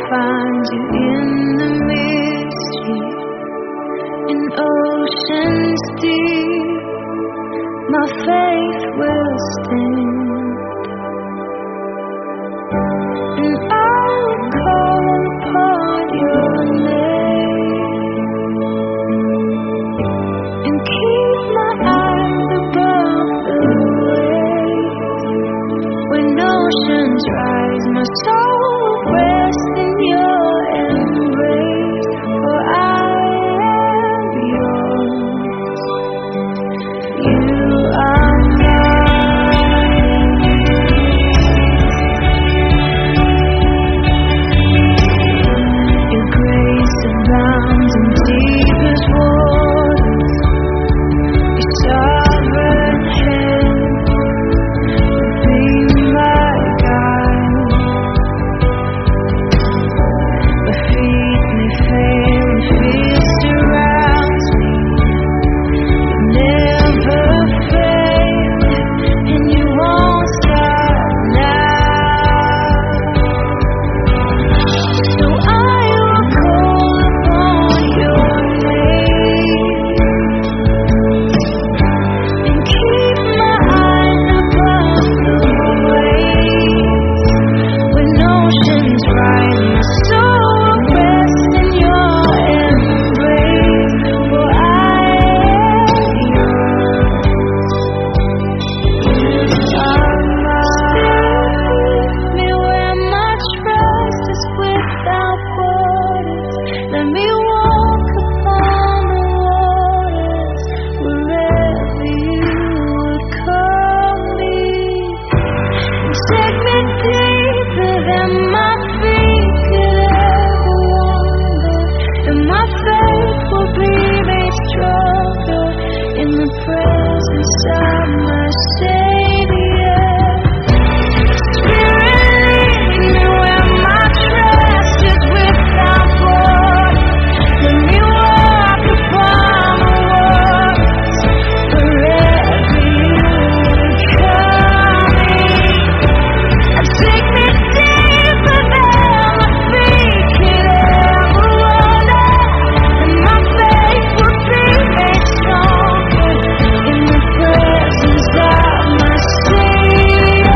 find you in the mystery, in oceans deep. My faith will stand, and I will call upon your name, and keep my eyes above the waves. When oceans rise, my soul will rest in your embrace, for I am yours. You are mine. Your grace abounds in deepest waters. Your sovereign hand be my guide. My feet may fail and fear surrounds me. Never fail, and you won't stop now. So I will call upon your name, and keep my eyes above the waves. When oceans rise, my soul will rest in your embrace, for I am yours. You are mine. Me where my trust is without borders. Let me walk upon the waters wherever you would call me. Take me deeper than my feet could ever wander, and my faith will be made stronger in the presence of my Savior. Spirit, lead me where my trust is without borders. Let me walk upon the waters wherever you would call me. Take me deeper than my feet could ever wander, and my faith will be made stronger in the presence of my Savior.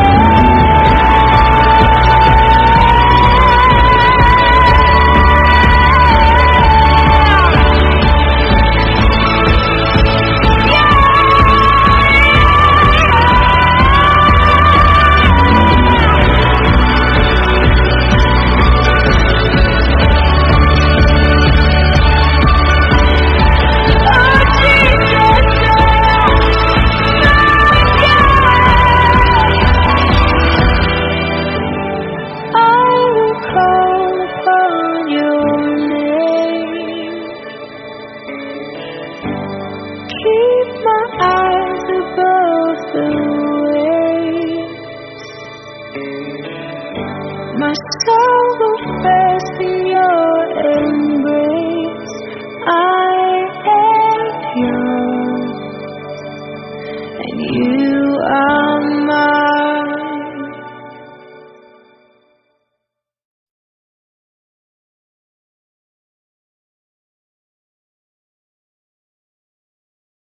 I will call upon your name, keep my eyes above the waves. My soul will fail.